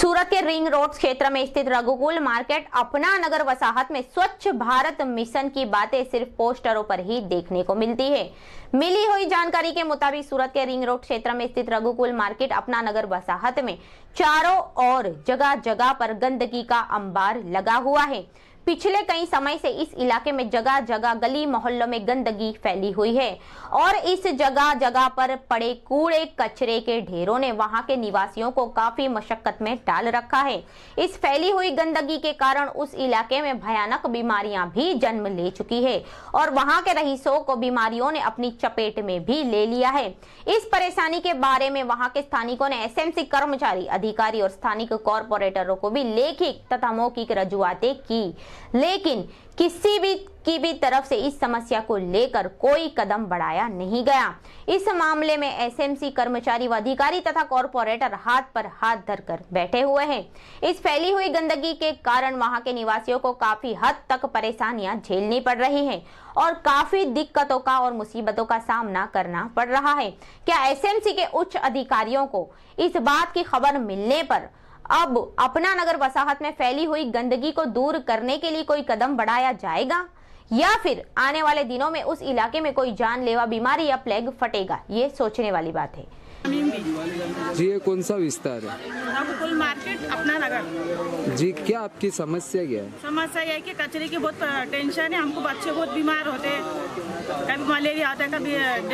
सूरत के ring road क्षेत्र में स्थित रघुकुल मार्केट अपना नगर वसाहत में स्वच्छ भारत मिशन की बातें सिर्फ पोस्टरों पर ही देखने को मिलती है। मिली हुई जानकारी के मुताबिक सूरत के रिंग रोड क्षेत्र में स्थित रघुकुल मार्केट अपना नगर वसाहत में चारों ओर जगह जगह पर गंदगी का अंबार लगा हुआ है। पिछले कई समय से इस इलाके में जगह जगह गली मोहल्लों में गंदगी फैली हुई है और इस जगह जगह पर पड़े कूड़े कचरे के ढेरों ने वहां के निवासियों को काफी मशक्कत में डाल रखा है। इस फैली हुई गंदगी के कारण उस इलाके में भयानक बीमारियां भी जन्म ले चुकी है और वहां के रईसों को बीमारियों ने अपनी चपेट में भी ले लिया है। इस परेशानी के बारे में वहां के स्थानिकों ने एसएमसी कर्मचारी, अधिकारी और स्थानिक कॉर्पोरेटरों को भी लेखित तथा मौखिक रजुआतें की, लेकिन किसी की भी तरफ से इस समस्या को लेकर कोई कदम बढ़ाया नहीं गया। इस मामले में एसएमसी कर्मचारी व अधिकारी तथा कॉर्पोरेटर हाथ पर हाथ धरकर बैठे हुए हैं। इस फैली हुई गंदगी के कारण वहां के निवासियों को काफी हद तक परेशानियां झेलनी पड़ रही हैं और काफी दिक्कतों का और मुसीबतों का सामना करना पड़ रहा है। क्या एसएमसी के उच्च अधिकारियों को इस बात की खबर मिलने पर अब अपना नगर वसाहत में फैली हुई गंदगी को दूर करने के लिए कोई कदम बढ़ाया जाएगा या फिर आने वाले दिनों में उस इलाके में कोई जानलेवा बीमारी या प्लेग फटेगा, ये सोचने वाली बात है। जी, ये कौन सा विस्तार है? रघुकुल मार्केट अपना नगर। जी, क्या आपकी समस्या क्या है? समस्या यह है कि कचरे की बहुत टेंशन है। हमको बच्चे बहुत बीमार होते हैं, कभी मलेरिया होता है, कभी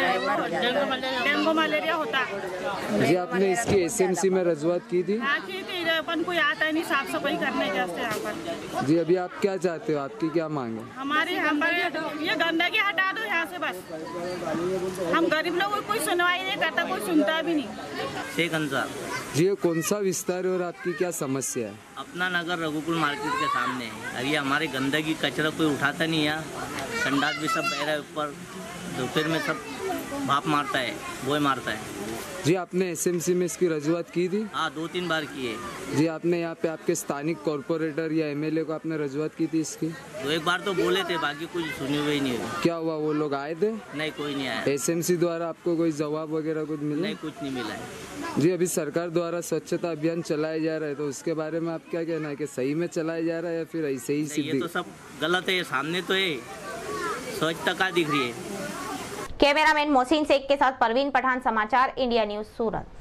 डेंगू मलेरिया होता है। जी, आपने इसकी एसएमसी में रजूआत की थी? हाँ की थी, अपन कोई आता ही नहीं साफ सफाई करने के वास्ते यहाँ पर। जी, अभी आप क्या चाहते हो? आपकी क्या मांग है? हमारी ये गंदगी हटा दो यहाँ से बस। हम गरीब लोग कोई सुनवाई नहीं करता, कोई सुनता भी नहीं। शेख अंसार। जी, ये कौन सा विस्तार है और आपकी क्या समस्या है? अपना नगर रघुकुल मार्केट के सामने है। अभी हमारे गंदगी कचरा कोई उठाता नहीं है, संडास भी सब बह रहा है ऊपर, दोपहर में सब भाप मारता है, बोए मारता है। जी, आपने एसएमसी में इसकी रजूआत की थी? हाँ, 2-3 बार की है। जी, आपने यहाँ पे आपके स्थानिक कॉर्पोरेटर या एमएलए को आपने रजूआत की थी इसकी? 2-1 बार तो बोले थे, बाकी कुछ सुने हुए ही नहीं है। क्या हुआ, वो लोग आए थे? नहीं, कोई नहीं आया। एसएमसी द्वारा आपको कोई जवाब वगैरह कुछ मिला? नहीं, कुछ नहीं मिला है। जी, अभी सरकार द्वारा स्वच्छता अभियान चलाया जा रहा है, तो उसके बारे में आप क्या कहना है कि सही में चलाया जा रहा है या फिर ऐसे ही? ये तो सब गलत है, सामने तो है, स्वच्छता कहाँ दिख रही है। कैमरामैन मोहसिन शेख के साथ परवीन पठान, समाचार इंडिया न्यूज सूरत।